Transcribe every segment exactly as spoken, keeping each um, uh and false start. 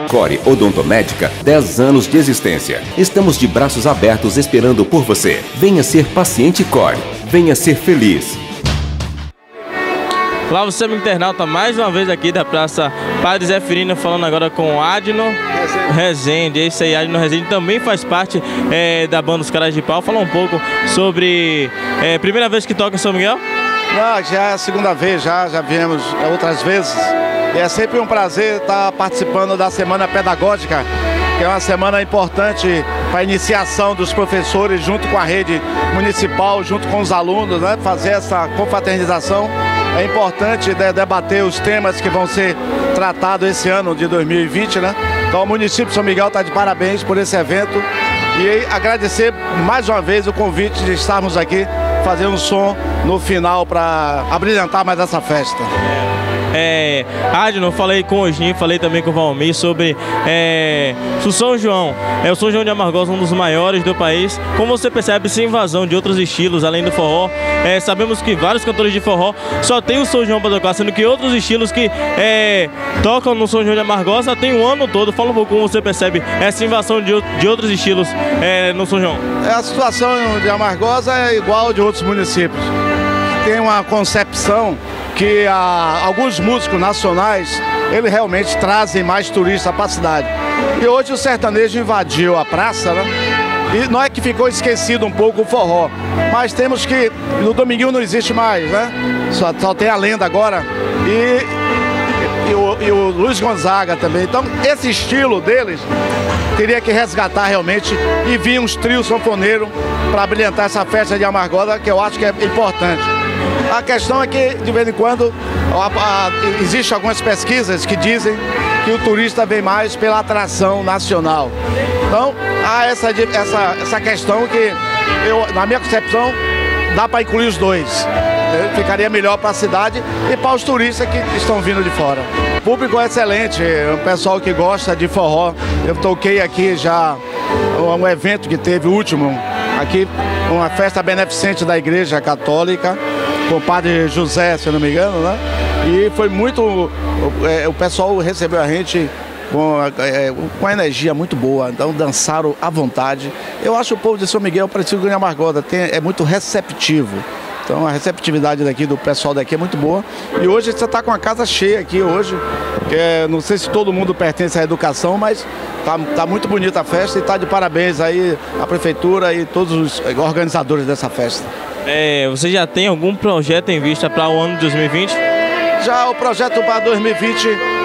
Core Odontomédica, dez anos de existência. Estamos de braços abertos esperando por você. Venha ser paciente Core. Venha ser feliz. Olá, você é meu internauta, mais uma vez aqui da Praça Padre Zeferino, falando agora com Adno Rezende. Esse aí, Adno Rezende, também faz parte é, da banda Os Caras de Pau. Fala um pouco sobre... É, primeira vez que toca em São Miguel? Não, já é a segunda vez, já, já viemos outras vezes. E é sempre um prazer estar participando da Semana Pedagógica, que é uma semana importante para a iniciação dos professores junto com a rede municipal, junto com os alunos, né? Fazer essa confraternização. É importante debater os temas que vão ser tratados esse ano de dois mil e vinte, né? Então o município de São Miguel está de parabéns por esse evento e agradecer mais uma vez o convite de estarmos aqui fazendo um som no final para abrilhantar mais essa festa. É, Adno, falei com o Jim, falei também com o Valmir sobre é, o São João. É o São João de Amargosa, um dos maiores do país. Como você percebe essa invasão de outros estilos além do forró? É, sabemos que vários cantores de forró só tem o São João para tocar, sendo que outros estilos que é, tocam no São João de Amargosa tem o ano todo. Fala um pouco como você percebe essa invasão de, de outros estilos é, no São João. A situação de Amargosa é igual de outros municípios. Tem uma concepção que ah, alguns músicos nacionais, eles realmente trazem mais turistas para a cidade. E hoje o sertanejo invadiu a praça, né? E não é que ficou esquecido um pouco o forró, mas temos que, no Dominguinho não existe mais, né? Só, só tem a lenda agora. E, e, o, e o Luiz Gonzaga também. Então, esse estilo deles teria que resgatar realmente e vir uns trios sanfoneiros para brilhantar essa festa de Amargosa, que eu acho que é importante. A questão é que, de vez em quando, a, a, existem algumas pesquisas que dizem que o turista vem mais pela atração nacional. Então, há essa, essa, essa questão que, eu, na minha concepção, dá para incluir os dois. Ficaria melhor para a cidade e para os turistas que estão vindo de fora. O público é excelente, é um pessoal que gosta de forró. Eu toquei aqui já um evento que teve, o último, aqui, uma festa beneficente da Igreja Católica, com o padre José, se eu não me engano, né? E foi muito... É, o pessoal recebeu a gente com, é, com a energia muito boa, então dançaram à vontade. Eu acho que o povo de São Miguel, parecido com a Amargosa, tem, é muito receptivo. Então a receptividade daqui, do pessoal daqui é muito boa. E hoje você está com a casa cheia aqui hoje. É, não sei se todo mundo pertence à educação, mas tá, tá muito bonita a festa e está de parabéns aí a prefeitura e todos os organizadores dessa festa. É, você já tem algum projeto em vista para o ano de dois mil e vinte? Já o projeto para dois mil e vinte,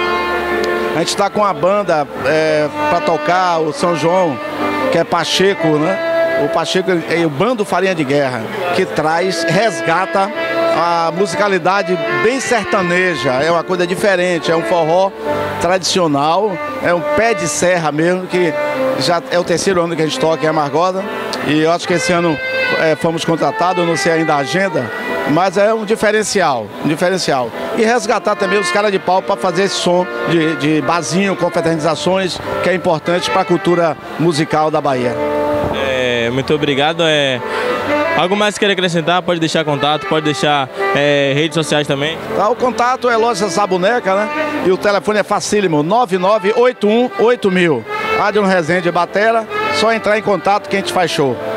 a gente está com a banda é, para tocar o São João, que é Pacheco, né? O Pacheco é o Bando Farinha de Guerra, que traz, resgata a musicalidade bem sertaneja, é uma coisa diferente, é um forró tradicional, é um pé de serra mesmo, que já é o terceiro ano que a gente toca em Amargosa, e eu acho que esse ano é, fomos contratados, eu não sei ainda a agenda, mas é um diferencial, um diferencial. E resgatar também os caras de pau para fazer esse som de, de barzinho, confraternizações, que é importante para a cultura musical da Bahia. É, muito obrigado. É... Algo mais que querer acrescentar? Pode deixar contato, pode deixar é, redes sociais também. Tá, o contato é Loja Saboneca, né? E o telefone é facílimo, nove nove oito um oito mil. Adno Rezende Batera, só entrar em contato que a gente faz show.